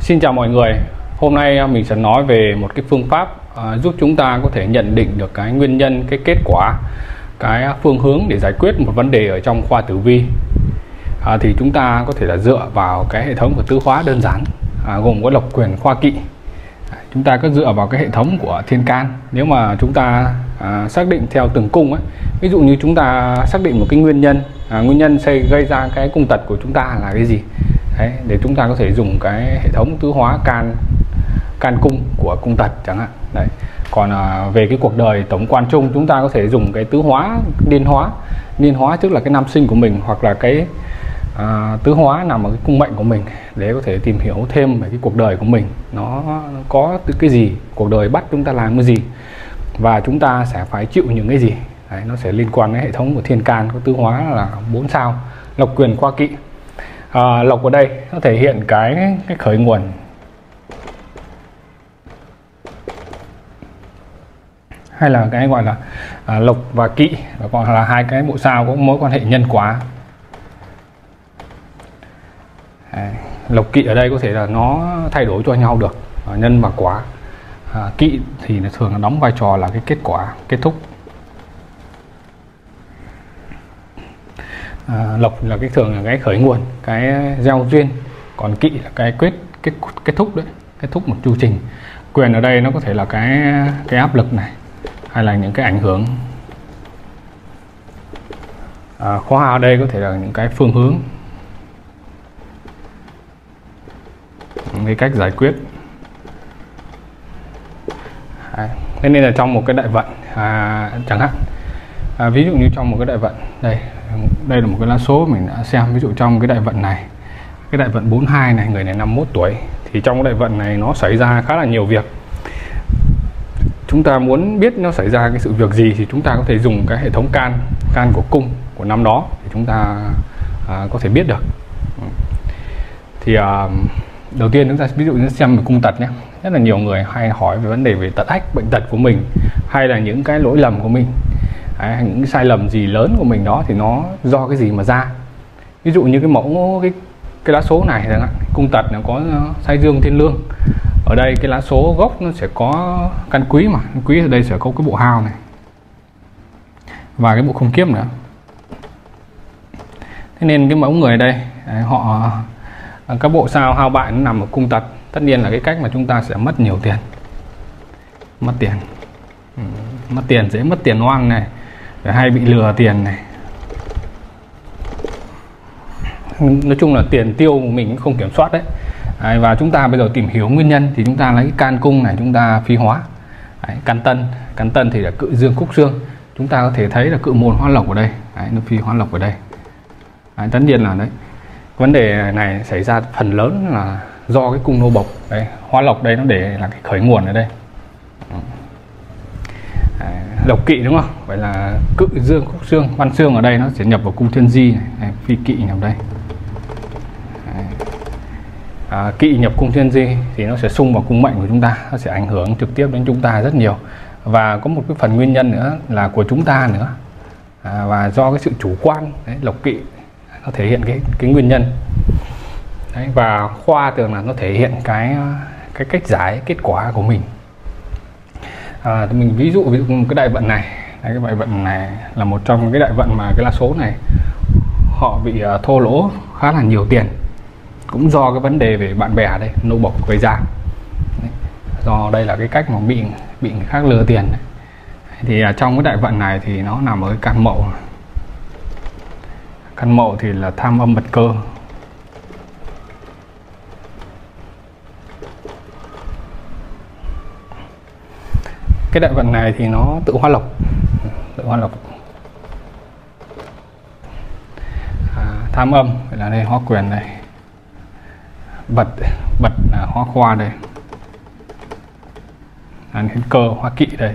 Xin chào mọi người. Hôm nay mình sẽ nói về một cái phương pháp giúp chúng ta có thể nhận định được cái nguyên nhân, cái kết quả, cái phương hướng để giải quyết một vấn đề ở trong khoa tử vi. Thì chúng ta có thể là dựa vào cái hệ thống của tứ hóa đơn giản, gồm có lộc quyền khoa kỵ. Chúng ta có dựa vào cái hệ thống của thiên can. Nếu mà chúng ta xác định theo từng cung ấy, ví dụ như chúng ta xác định một cái nguyên nhân sẽ gây ra cái cung tật của chúng ta là cái gì. Đấy, để chúng ta có thể dùng cái hệ thống tứ hóa can cung của cung tật chẳng hạn. Đấy. Còn về cái cuộc đời tổng quan chung, chúng ta có thể dùng cái tứ hóa niên hóa tức là cái năm sinh của mình, hoặc là cái tứ hóa nằm ở cái cung mệnh của mình, để có thể tìm hiểu thêm về cái cuộc đời của mình, nó có cái gì, cuộc đời bắt chúng ta làm cái gì và chúng ta sẽ phải chịu những cái gì. Đấy, nó sẽ liên quan đến hệ thống của thiên can, có tứ hóa là 4 sao, lộc quyền khoa kỵ. Lộc ở đây nó thể hiện cái khởi nguồn, hay là cái gọi là lộc và kỵ, và còn là hai cái bộ sao có mối quan hệ nhân quả. Lộc kỵ ở đây có thể là nó thay đổi cho nhau được, nhân và quả. Kỵ thì thường là đóng vai trò là cái kết quả, kết thúc. Lộc là cái thường là cái khởi nguồn, cái gieo duyên, còn kỵ là cái kết thúc đấy, kết thúc một chu trình. Quyền ở đây nó có thể là cái áp lực này, hay là những cái ảnh hưởng. Khoa ở đây có thể là những cái phương hướng, cái cách giải quyết. Thế nên là trong một cái đại vận chẳng hạn, ví dụ như trong một cái đại vận đây là một cái lá số mình đã xem. Ví dụ trong cái đại vận này, cái đại vận 42 này, người này 51 tuổi, thì trong cái đại vận này nó xảy ra khá là nhiều việc. Chúng ta muốn biết nó xảy ra cái sự việc gì thì chúng ta có thể dùng cái hệ thống can của cung của năm đó để chúng ta có thể biết được. Thì đầu tiên chúng ta ví dụ như xem về cung tật nhé. Rất là nhiều người hay hỏi về vấn đề về tật ách, bệnh tật của mình, hay là những cái lỗi lầm của mình, những cái sai lầm gì lớn của mình đó, thì nó do cái gì mà ra. Ví dụ như cái mẫu cái lá số này chẳng hạn, cung tật nó có sai dương thiên lương. Ở đây cái lá số gốc nó sẽ có căn quý, mà quý ở đây sẽ có cái bộ hao này và cái bộ không kiếp nữa. Thế nên cái mẫu người ở đây họ các bộ sao hao bại nó nằm ở cung tật. Tất nhiên là cái cách mà chúng ta sẽ mất nhiều tiền, mất tiền dễ mất tiền oan này, hay bị lừa tiền này. Nói chung là tiền tiêu của mình cũng không kiểm soát đấy. Và chúng ta bây giờ tìm hiểu nguyên nhân thì chúng ta lấy can cung này, chúng ta phi hóa. Can tân thì là cự dương khúc xương, chúng ta có thể thấy là cự môn hóa lộc ở đây. Nó phi hóa lộc ở đây. Tất nhiên là đấy, vấn đề này xảy ra phần lớn là do cái cung nô bộc. Hóa lộc đây nó để là cái khởi nguồn ở đây. Lộc kỵ đúng không? Vậy là cự dương khúc xương, văn xương ở đây nó sẽ nhập vào cung thiên di này, phi kỵ nhập đây. Kỵ nhập cung thiên di thì nó sẽ xung vào cung mệnh của chúng ta, nó sẽ ảnh hưởng trực tiếp đến chúng ta rất nhiều. Và có một cái phần nguyên nhân nữa là của chúng ta nữa, và do cái sự chủ quan. Lộc kỵ nó thể hiện cái nguyên nhân. Và khoa thường là nó thể hiện cái cách giải kết quả của mình. Mình ví dụ cái đại vận này, cái đại vận này là một trong cái đại vận mà cái lá số này họ bị thô lỗ khá là nhiều tiền, cũng do cái vấn đề về bạn bè đây, nô bộc gây ra. Do đây là cái cách mà bị người khác lừa tiền. Thì trong cái đại vận này thì nó nằm ở cái can mậu. Can mậu thì là tham âm mật cơ. Cái đại vận này thì nó tự hóa lộc, tham âm là đây, hóa quyền đây, bật là hóa khoa đây, đến cơ hóa kỵ đây.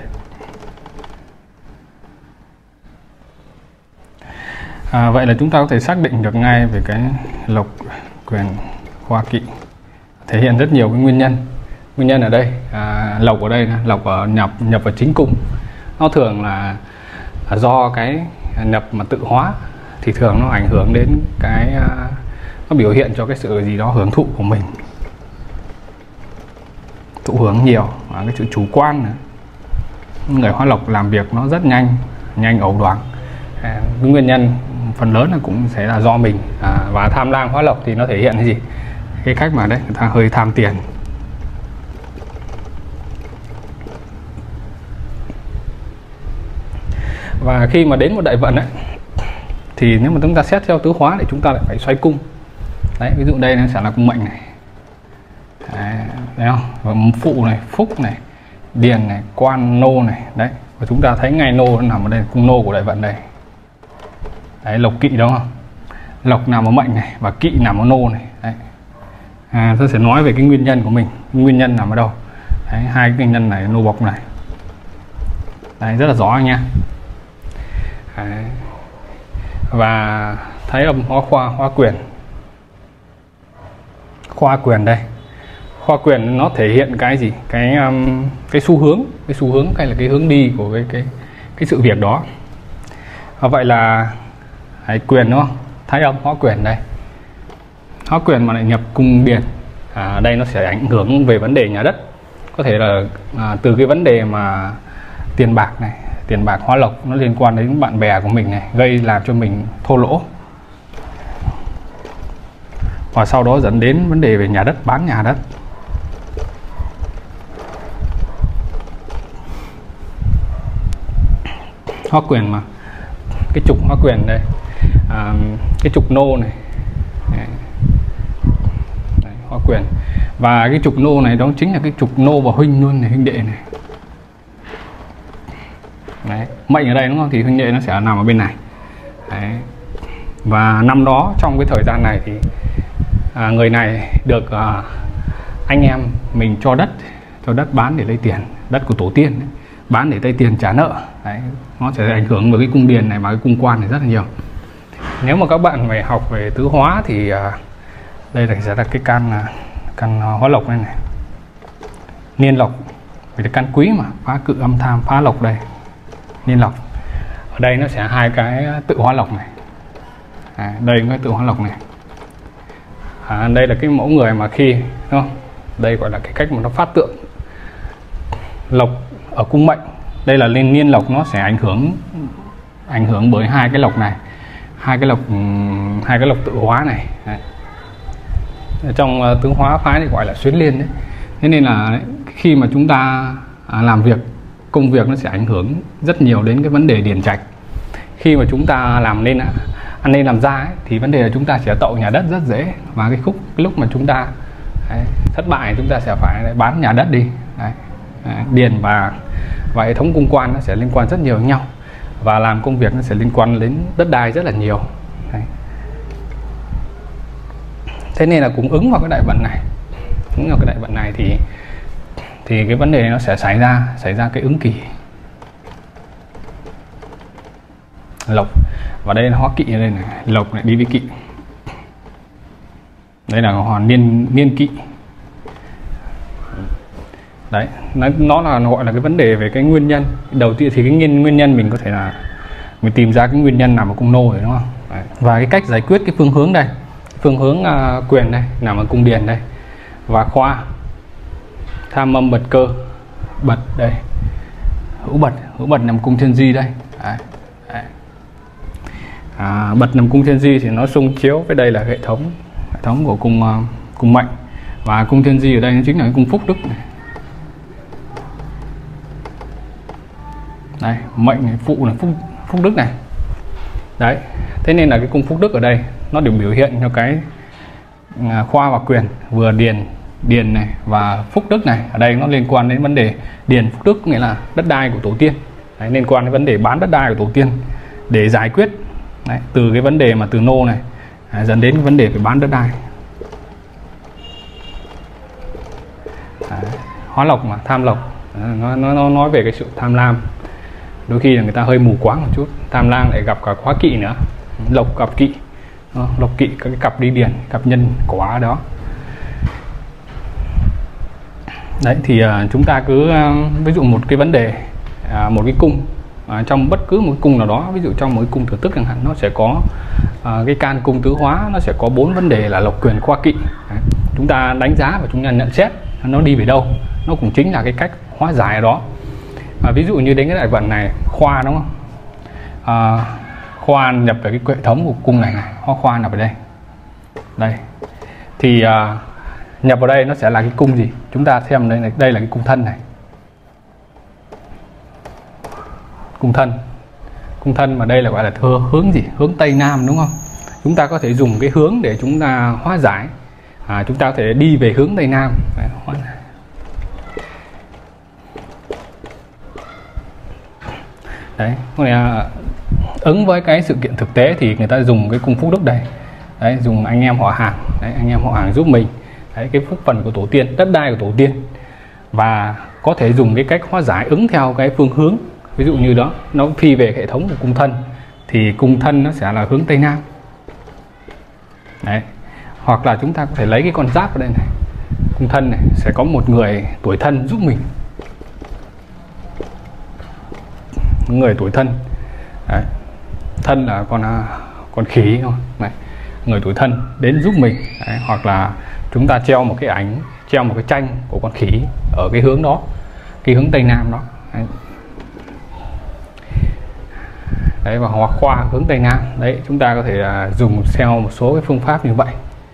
Vậy là chúng ta có thể xác định được ngay về cái lộc quyền khoa kỵ, thể hiện rất nhiều cái nguyên nhân ở đây. Lộc ở đây, lộc ở nhập vào chính cung, nó thường là do cái nhập mà tự hóa, thì thường nó ảnh hưởng đến cái nó biểu hiện cho cái sự gì đó hưởng thụ của mình. thụ hưởng nhiều, và cái sự chủ quan nữa. Người hóa lộc làm việc nó rất nhanh ẩu đoán. Cái nguyên nhân phần lớn là cũng sẽ là do mình. Và tham lam hóa lộc thì nó thể hiện cái gì? Cái cách mà đấy, người ta hơi tham tiền. Và khi mà đến một đại vận ấy, thì nếu mà chúng ta xét theo tứ hóa thì chúng ta lại phải xoay cung. Đấy, ví dụ đây nó sẽ là cung mệnh này. Đấy, thấy không? Và phụ này, phúc này, điền này, quan, nô này. Đấy, và chúng ta thấy ngay nô nó nằm ở đây, cung nô của đại vận đây. Đấy, lộc kỵ đúng không? Lộc nằm ở mệnh này và kỵ nằm ở nô này. Đấy. Tôi sẽ nói về cái nguyên nhân của mình. Nguyên nhân nằm ở đâu? Đấy, hai cái nguyên nhân này, nô bộc này. Đấy, rất là rõ nha. Đấy. Và thấy âm hóa khoa, hóa quyền. Khoa quyền đây. Khoa quyền nó thể hiện cái gì? Cái xu hướng hay là cái hướng đi của cái sự việc đó. Vậy là quyền đúng không? Thái âm hóa quyền đây. Hóa quyền mà lại nhập cung điền. Đây nó sẽ ảnh hưởng về vấn đề nhà đất. Có thể là từ cái vấn đề mà tiền bạc này, tiền bạc hóa lộc nó liên quan đến bạn bè của mình này, gây làm cho mình thô lỗ. Và sau đó dẫn đến vấn đề về nhà đất, bán nhà đất. Hóa quyền mà cái trục hóa quyền đây, cái trục nô này. Đấy, hóa quyền. Và cái trục nô này đó chính là cái trục nô và huynh luôn này, huynh đệ này. Đấy, mệnh ở đây đúng không? Thì huynh đệ nó sẽ nằm ở bên này. Đấy. Và năm đó trong cái thời gian này thì người này được anh em mình cho đất bán để lấy tiền, đất của tổ tiên ấy, bán để lấy tiền trả nợ. Đấy, nó sẽ ảnh hưởng với cái cung điền này và cái cung quan này rất là nhiều. Nếu mà các bạn phải học về tứ hóa thì đây là sẽ là cái căn hóa lộc này này, niên lộc, vì là căn quý mà, phá cự âm tham, phá lộc đây, niên lộc. Ở đây nó sẽ hai cái tự hóa lộc này. Đây cái tự hóa lộc này. Đây là cái mẫu người mà khi đúng không? Đây gọi là cái cách mà nó phát tượng lộc ở cung mệnh. Đây là lên niên lộc, nó sẽ ảnh hưởng bởi hai cái lộc này, hai cái lộc tự hóa này. Đấy. Trong tứ hóa phái thì gọi là xuyến liên đấy. Thế nên là khi mà chúng ta làm việc, công việc nó sẽ ảnh hưởng rất nhiều đến cái vấn đề điền trạch. Khi mà chúng ta làm nên ăn nên làm ra ấy, thì vấn đề là chúng ta sẽ tậu nhà đất rất dễ. Và cái lúc mà chúng ta thất bại, chúng ta sẽ phải bán nhà đất đi. Đấy. Điền và hệ thống cung quan nó sẽ liên quan rất nhiều với nhau, và làm công việc nó sẽ liên quan đến đất đai rất là nhiều. Đấy. Thế nên là cũng ứng vào cái đại vận này, thì cái vấn đề nó sẽ xảy ra cái ứng kỳ lộc. Và đây là hóa kỵ ở đây này, lộc này đi với kỵ. Đây là hoàn niên kỵ. Đấy, nó là gọi là cái vấn đề về cái nguyên nhân. Đầu tiên thì cái nguyên nhân mình có thể là mình tìm ra cái nguyên nhân nằm ở cung nô rồi đúng không? Đấy. Và cái cách giải quyết cái phương hướng đây, phương hướng quyền đây nằm ở cung điền đây. Và khoa tham âm bật cơ, bật đây, hữu bật nằm cung thiên di đây. Đấy. Đấy. Bật nằm cung thiên di thì nó xung chiếu với đây là hệ thống của cung mệnh, và cung thiên di ở đây nó chính là cái cung phúc đức này. Đây, mệnh này, phụ này, phúc đức này. Đấy, thế nên là cái cung phúc đức ở đây nó đều biểu hiện cho cái khoa và quyền, vừa điền này và phúc đức này. Ở đây nó liên quan đến vấn đề điền phúc đức, nghĩa là đất đai của tổ tiên. Đấy, liên quan đến vấn đề bán đất đai của tổ tiên để giải quyết. Đấy, từ cái vấn đề mà từ nô này dẫn đến cái vấn đề phải bán đất đai. Đấy, hóa lộc mà tham lộc. Nó nói về cái sự tham lam. Đôi khi là người ta hơi mù quáng một chút. Tham lam lại gặp cả hóa kỵ nữa, lộc gặp kỵ. Lộc kỵ cái cặp đi điền, cặp nhân quả đó. Đấy thì chúng ta cứ ví dụ một cái vấn đề, một cái cung, trong bất cứ một cung nào đó, ví dụ trong một cái cung thừa tức chẳng hạn, nó sẽ có cái can cung tứ hóa, nó sẽ có 4 vấn đề là lộc quyền khoa kỵ. Đấy. Chúng ta đánh giá và chúng ta nhận xét nó đi về đâu. nó cũng chính là cái cách hóa giải ở đó. Ví dụ như đến cái đại vận này khoa, đúng không? Khoa nhập về cái hệ thống của cung này, hoa khoa nhập ở đây thì nhập vào đây nó sẽ là cái cung gì, chúng ta xem đây này, đây là cái cung thân này, cung thân mà đây là gọi là hướng gì, hướng Tây Nam, đúng không? Chúng ta có thể dùng cái hướng để chúng ta hóa giải. Chúng ta có thể đi về hướng Tây Nam. Đấy, ứng với cái sự kiện thực tế thì người ta dùng cái cung phúc đức đây. Đấy, dùng anh em họ hàng, đấy, anh em họ hàng giúp mình. Đấy, cái phúc phần của tổ tiên, đất đai của tổ tiên. Và có thể dùng cái cách hóa giải ứng theo cái phương hướng. Ví dụ như đó, nó phi về hệ thống của cung thân thì cung thân nó sẽ là hướng Tây Nam. Đấy. Hoặc là chúng ta có thể lấy cái con giáp ở đây này, cung thân này sẽ có một người tuổi thân giúp mình, người tuổi thân. Đấy. Thân là con khỉ thôi. Đấy. Người tuổi thân đến giúp mình. Đấy. Hoặc là chúng ta treo một cái ảnh, treo một cái tranh của con khỉ ở cái hướng đó, cái hướng Tây Nam đó. Đấy. Đấy, và hoa khoa hướng Tây Nam. Đấy, chúng ta có thể dùng theo một số cái phương pháp như vậy.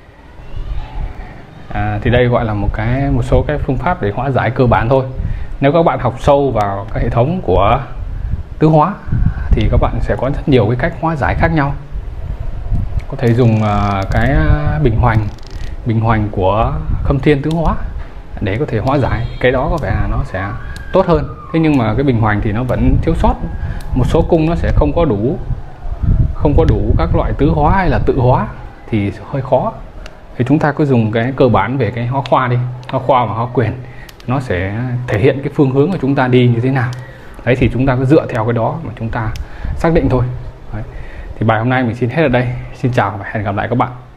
Thì đây gọi là một số cái phương pháp để hóa giải cơ bản thôi. Nếu các bạn học sâu vào cái hệ thống của tứ hóa thì các bạn sẽ có rất nhiều cái cách hóa giải khác nhau. Có thể dùng cái bình hoành của Khâm Thiên tứ hóa để có thể hóa giải. Cái đó có vẻ là nó sẽ tốt hơn. Thế nhưng mà cái bình hoành thì nó vẫn thiếu sót, một số cung nó sẽ không có đủ các loại tứ hóa hay là tự hóa thì hơi khó. Thì chúng ta cứ dùng cái cơ bản về cái hóa khoa đi, hóa khoa và hóa quyền, nó sẽ thể hiện cái phương hướng của chúng ta đi như thế nào. Đấy, thì chúng ta cứ dựa theo cái đó mà chúng ta xác định thôi. Đấy. Thì bài hôm nay mình xin hết ở đây. Xin chào và hẹn gặp lại các bạn.